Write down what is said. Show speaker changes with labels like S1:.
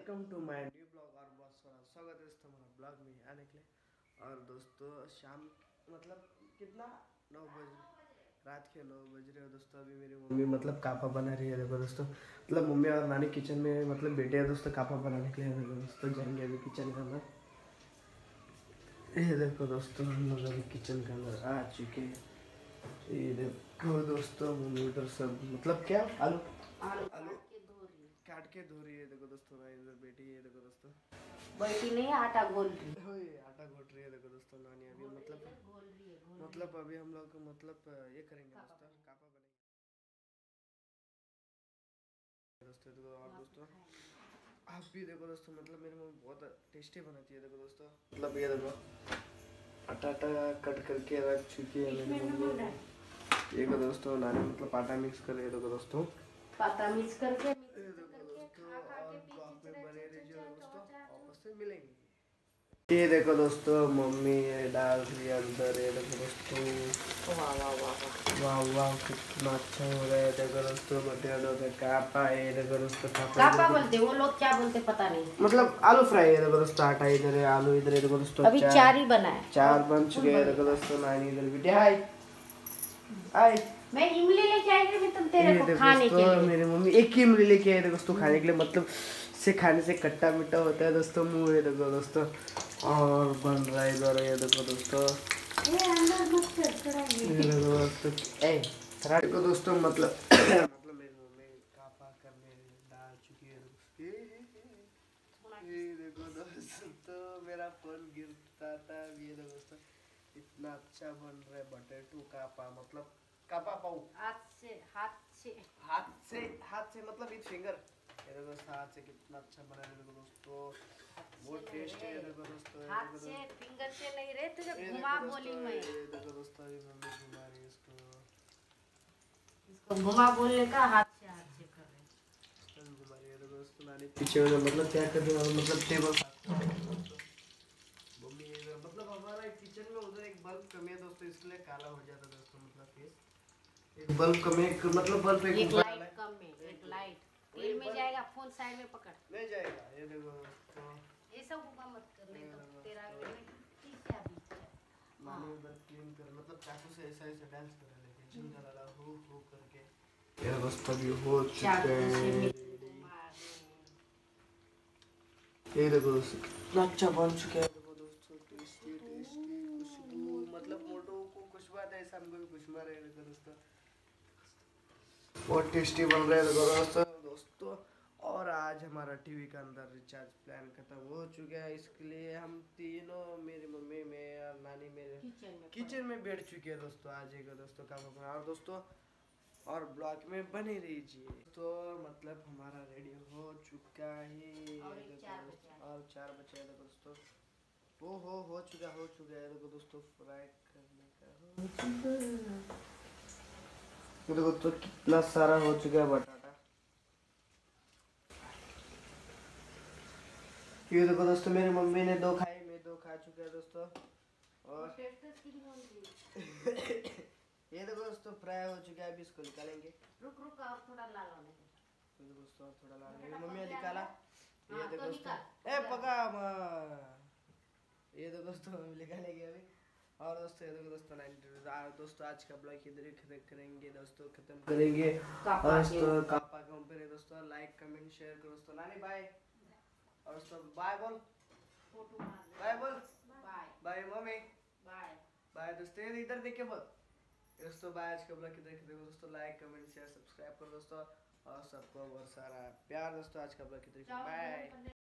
S1: Welcome to my new blog और बहुत सारा स्वागत है दोस्तों हमारा ब्लॉग में आने के लिए। और दोस्तों शाम मतलब कितना 9 बज रात के 9 बज रहे हो दोस्तों। अभी मेरी मम्मी मतलब कापा बना रही है। देखो दोस्तों मतलब मम्मी और नानी किचन में मतलब बैठे हैं दोस्तों कापा बनाने के लिए। देखो दोस्तों जाएंगे अभी किचन के अंदर। ये देखो दोस्तों हम लोग अभी किचन के अंदर आ चुके हैं। ये देखो दोस्तों मम्मी उधर सब मतलब क्या आलू आलू काट के धो रही है। देखो दोस्तों मैं इधर बैठी है। देखो दोस्तों
S2: बैठी नहीं, आटा घोल रही
S1: आटा घोट रही है। देखो दोस्तों नानी अभी मतलब अभी हम लोग मतलब ये करेंगे दोस्तों कापा बनेंगे दोस्तों। देखो और दोस्तों आप भी देखो दोस्तों मतलब मेरी मम्मी बहुत टेस्टी बनाती है। देखो दोस्तों मतलब ये देखो आटा कट करके रख चुकी है मेरी मम्मी। देखो दोस्तों नानी मतलब आटा मिक्स कर रही है। देखो दोस्तों
S2: पाता मिक्स करके
S1: देखो दोस्तों और ब्लॉग में बने रहिए दोस्तों। वापस से मिलेंगे। ये देखो दोस्तों मम्मी ये डाल रही है अंदर। ये देखो दोस्तों
S2: वाह वाह वाह
S1: वाह वाह कितना अच्छा हो रहा है। देखो दोस्तों मटेरियल का कापा है। देखो दोस्तों
S2: कापा बोलते, वो लोग क्या बोलते पता नहीं।
S1: मतलब आलू फ्राई है। देखो दोस्तों आटा इधर है आलू इधर है। देखो दोस्तों
S2: अभी चार ही बना है,
S1: चार बन चुके हैं। देखो दोस्तों नानी इधर भी हाय हाय।
S2: मैं इमली लेके आई थी तुम तेरे को
S1: देखो
S2: खाने के
S1: दोस्तों
S2: लिए।
S1: मेरी मम्मी एक ही इमली लेके आई है दोस्तों खाने के लिए। मतलब से खाने से खट्टा मीठा होता है दोस्तों मुँह है। देखो दोस्तों और बन रहा है इधर। ये देखो दोस्तों देखो दोस्तों मतलब मतलब मेरी मम्मी कापा करने डाल चुकी है। ये देखो दोस्तों मेरा फोन गिरता था। ये देखो दोस्तों इतना अच्छा बन रहा है बटेटो कापा मतलब कापा पाऊ हाथ से मतलब विथ फिंगर। ये देखो हाथ से कितना अच्छा बना है। देखो दोस्तों बहुत टेस्टी है। देखो दोस्तों
S2: हाथ से फिंगर से नहीं रहे तुझे घुमा बोली मैं।
S1: देखो दोस्तों अभी मम्मी घुमा रही है इसको
S2: घुमा बोलने का हाथ से कर रहे
S1: घुमा रही है। देखो दोस्तों नानी पीछे मतलब क्या कर रही है मतलब टेबल मम्मी इधर मतलब हमारा किचन में उधर एक बल्ब कमी है दोस्तों इसलिए काला हो जाता है दोस्तों। मतलब फेस एक बल्ब कमी मतलब बल्ब
S2: एक लाइट कम में एक लाइट तेल में जाएगा। फोन साइड में पकड़
S1: नहीं जाएगा। ये देखो तो
S2: ये सब ऊपर मत कर नहीं तो तेरा क्या बीच है।
S1: नानी उधर क्लीन कर मतलब चाकू से ऐसा ऐसा डांस कर रहे थे जिंदा लगा हो करके। ये दोस्तों भी हो चुका है। ये देखो दोस्तों कितना अच्छा बन चुका है। देखो दोस्तों टेस्टी टेस्टी खुशबू मतलब मोटो को खुशबू आता है ऐसा हमको भी खुशबू आ रहा है। देखो दोस्तों बहुत टेस्टी बन रहा है। देखो दोस्तों और आज हमारा टीवी का अंदर रिचार्ज प्लान खत्म हो चुका है। इसके लिए हम तीनों मेरी मम्मी मैं और नानी मेरे किचन में बैठ चुके हैं दोस्तों। आ जाएगा दोस्तों काम अपना और दोस्तों और ब्लॉग में बने रहिए। तो मतलब हमारा रेडी हो चुका है और 4 बचे हैं। देखो दोस्तों वो हो चुका है। देखो दोस्तों फ्राई करने का हो चुका है। देखो तो कितना सारा हो चुका है बटाटा। ये देखो दोस्तों मेरी मम्मी ने 2 खाई मैं 2 खा चुका है दोस्तों। और ये देखो दोस्तों फ्राई हो चुका है। अभी इसको निकालेंगे।
S2: रुक और थोड़ा लाल होने दे।
S1: तो दोस्तों थोड़ा लाल मम्मी ने निकाला। ये देखो दोस्तों
S2: ए
S1: पका ये देखो दोस्तों निकालेंगे अभी। और दोस्तों ये देखो दोस्तों दोस्तों आज का ब्लॉग इधर ही खत्म करेंगे दोस्तों खत्म करेंगे। दोस्तों कापा कंपनी दोस्तों लाइक कमेंट शेयर करो दोस्तों। नानी बाय और दोस्तों बाय बोल बाय बोल बाय मम्मी बाय दोस्तों इधर देख के बोल दोस्तों बाय। आज का ब्लॉग इधर खत्म दोस्तों लाइक कमेंट शेयर सब्सक्राइब करो दोस्तों और सबको बहुत सारा प्यार दोस्तों। आज का ब्लॉग इधर बाय।